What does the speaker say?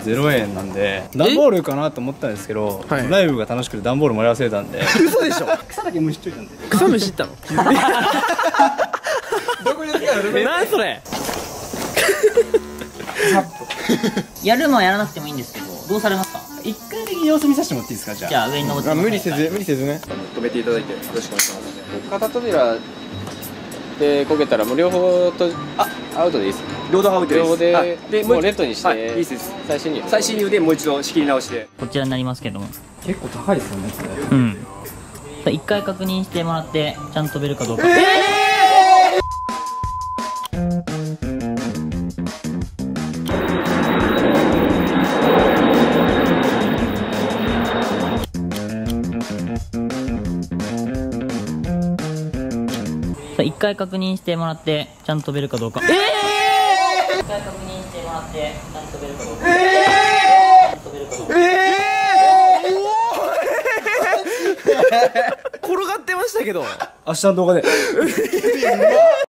0円なんで段ボールかなと思ったんですけど、 はいライブが楽しくて段ボール盛り合わせたんで嘘でしょ。 草だけ虫しといたんで草むしったの。 どこに使うの？ なんそれ。 やるのはやらなくてもいいんですけど、どうされますか？ 一回だけ様子見させてもらっていいですか？じゃあじゃあ上に登ってあ、無理せずね。 止めていただいてよろしくお願いします。片扉でこけたらもう両方とアウトでいいです。 ロードアウトです。 両方ででもうレッドにして、 はい、いいです。 最新入でもう一度仕切り直して。 こちらになりますけども、 結構高いですよねこれ。 うん。一回確認してもらってちゃんと飛べるかどうか。一回確認してもらってちゃんと飛べるかどうか。一回確認してもらってちゃんと飛べるかどうか。 転がってましたけど。 明日の動画で